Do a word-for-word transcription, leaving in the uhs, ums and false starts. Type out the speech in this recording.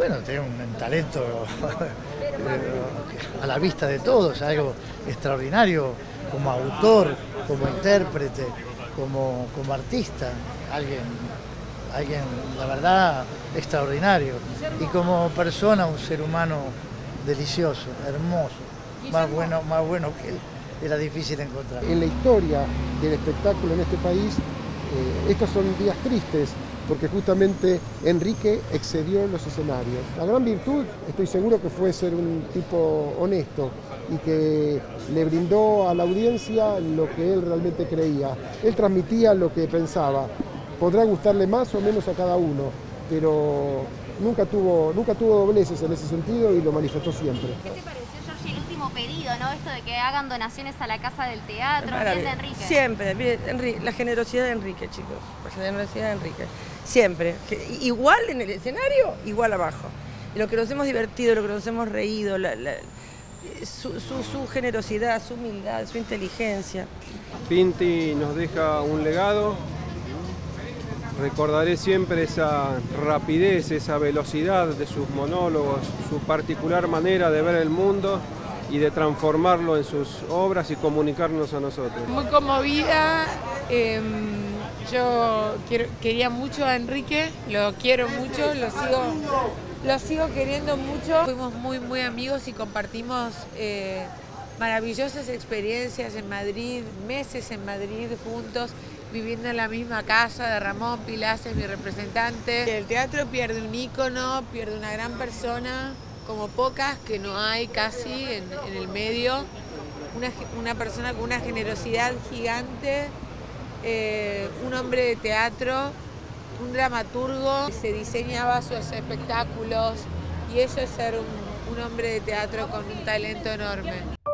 Bueno, tiene un talento a la vista de todos, algo extraordinario como autor, como intérprete, como, como artista, alguien, alguien, la verdad, extraordinario. Y como persona, un ser humano delicioso, hermoso, más bueno, más bueno que él. Era difícil encontrar. En la historia del espectáculo en este país, eh, estos son días tristes, porque justamente Enrique excedió los escenarios. La gran virtud, estoy seguro que fue ser un tipo honesto y que le brindó a la audiencia lo que él realmente creía. Él transmitía lo que pensaba. Podrá gustarle más o menos a cada uno, pero nunca tuvo, nunca tuvo dobleces en ese sentido y lo manifestó siempre. ¿Qué te pareció, Georgie, el último pedido, ¿no? Esto de que hagan donaciones a la Casa del Teatro, bien de Enrique. Siempre, bien, Enrique, la generosidad de Enrique, chicos, la generosidad de Enrique, siempre. Igual en el escenario, igual abajo. Lo que nos hemos divertido, lo que nos hemos reído, la, la, su, su, su generosidad, su humildad, su inteligencia. Pinti nos deja un legado. Recordaré siempre esa rapidez, esa velocidad de sus monólogos, su particular manera de ver el mundo y de transformarlo en sus obras y comunicarnos a nosotros. Muy conmovida, eh, yo quiero, quería mucho a Enrique, lo quiero mucho, lo sigo, lo sigo queriendo mucho. Fuimos muy, muy amigos y compartimos eh, maravillosas experiencias en Madrid, meses en Madrid juntos, viviendo en la misma casa de Ramón Pilás, es mi representante. El teatro pierde un ícono, pierde una gran persona, como pocas que no hay casi en, en el medio. Una, una persona con una generosidad gigante, eh, un hombre de teatro, un dramaturgo, se diseñaba sus espectáculos y eso es ser un, un hombre de teatro con un talento enorme.